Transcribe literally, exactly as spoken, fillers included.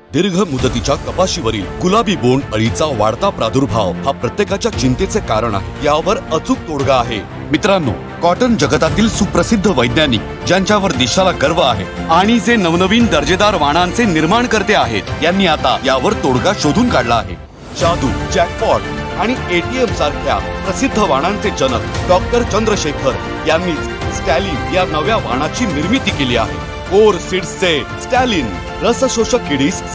दीर्घ मुदतीच्या कपाशीवरील गुलाबी बोंड अळीचा वाढता प्रादुर्भाव हा प्रत्येकाच्या चिंतेचे कारण आहे। यावर अचूक तोडगा आहे। मित्रांनो, कॉटन जगतातील सुप्रसिद्ध वैज्ञानिक ज्यांच्यावर देशाला गर्व आहे आणि जे नवनवीन दर्जेदार वाणांचे निर्माण करते आहेत, यांनी आता यावर तोडगा शोधून काढला आहे। जादू, जॅकपॉट आणि एटीएम सारख्या प्रसिद्ध वाणांचे जनक डॉक्टर चंद्रशेखर यांनीच स्टॅलिन या नव्या वाणाची निर्मिती केली आहे। कोर सीड्सचे स्टॅलिन रसशोषक किडीस